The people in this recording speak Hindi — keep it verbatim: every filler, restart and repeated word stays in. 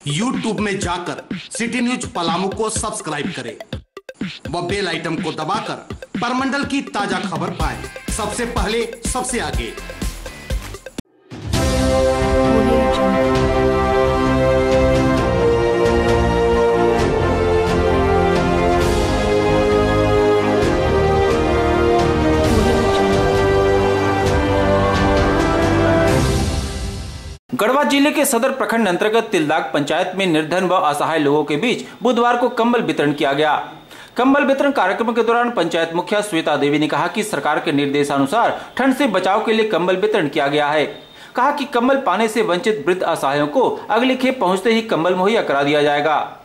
यूट्यूब में जाकर सिटी न्यूज पलामू को सब्सक्राइब करें व बेल आइटम को दबाकर परमंडल की ताजा खबर पाएं सबसे पहले सबसे आगे। गढ़वा जिले के सदर प्रखंड अंतर्गत तिलदाग पंचायत में निर्धन व असहाय लोगों के बीच बुधवार को कंबल वितरण किया गया। कंबल वितरण कार्यक्रम के दौरान पंचायत मुखिया श्वेता देवी ने कहा कि सरकार के निर्देशानुसार ठंड से बचाव के लिए कंबल वितरण किया गया है। कहा कि कंबल पाने से वंचित वृद्ध असहायों को अगली खेप पहुंचते ही कंबल मुहैया करा दिया जाएगा।